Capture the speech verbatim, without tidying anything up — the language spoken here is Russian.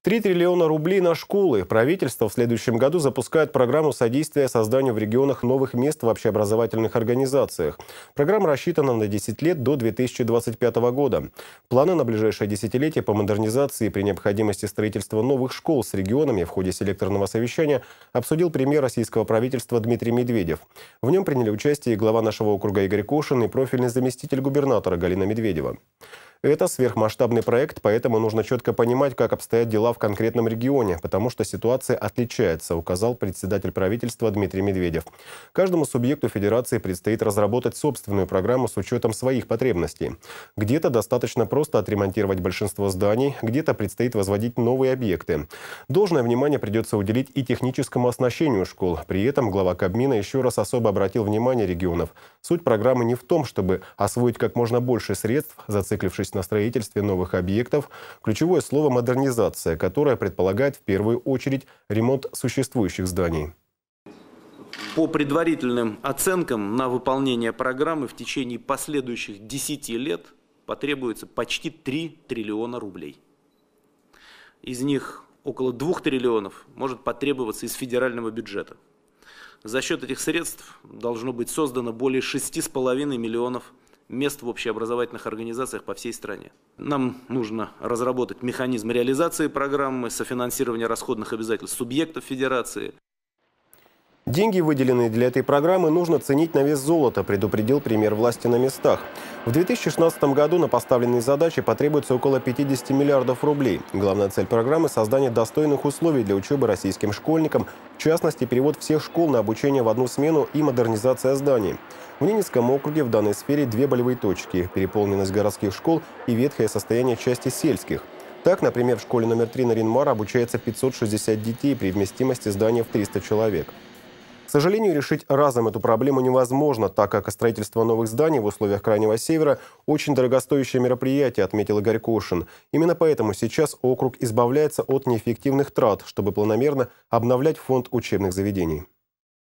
три триллиона рублей на школы. Правительство в следующем году запускает программу содействия созданию в регионах новых мест в общеобразовательных организациях. Программа рассчитана на десять лет до две тысячи двадцать пятого года. Планы на ближайшее десятилетие по модернизации при необходимости строительства новых школ с регионами в ходе селекторного совещания обсудил премьер российского правительства Дмитрий Медведев. В нем приняли участие и глава нашего округа Игорь Кошин и профильный заместитель губернатора Галина Медведева. Это сверхмасштабный проект, поэтому нужно четко понимать, как обстоят дела в конкретном регионе, потому что ситуация отличается, указал председатель правительства Дмитрий Медведев. Каждому субъекту федерации предстоит разработать собственную программу с учетом своих потребностей. Где-то достаточно просто отремонтировать большинство зданий, где-то предстоит возводить новые объекты. Должное внимание придется уделить и техническому оснащению школ. При этом глава Кабмина еще раз особо обратил внимание регионов. Суть программы не в том, чтобы освоить как можно больше средств, зациклившись на строительстве новых объектов. Ключевое слово «модернизация», которая предполагает в первую очередь ремонт существующих зданий. По предварительным оценкам на выполнение программы в течение последующих десяти лет потребуется почти три триллиона рублей. Из них около двух триллионов может потребоваться из федерального бюджета. За счет этих средств должно быть создано более шести с половиной миллионов мест в общеобразовательных организациях по всей стране. Нам нужно разработать механизм реализации программы, софинансирования расходных обязательств субъектов федерации. Деньги, выделенные для этой программы, нужно ценить на вес золота, предупредил премьер власти на местах. В две тысячи шестнадцатом году на поставленные задачи потребуется около пятидесяти миллиардов рублей. Главная цель программы – создание достойных условий для учебы российским школьникам, в частности, перевод всех школ на обучение в одну смену и модернизация зданий. В Ненецком округе в данной сфере две болевые точки – переполненность городских школ и ветхое состояние части сельских. Так, например, в школе номер три на Ринмара обучается пятьсот шестьдесят детей при вместимости здания в триста человек. К сожалению, решить разом эту проблему невозможно, так как строительство новых зданий в условиях Крайнего Севера – очень дорогостоящее мероприятие, отметил Игорь Кошин. Именно поэтому сейчас округ избавляется от неэффективных трат, чтобы планомерно обновлять фонд учебных заведений.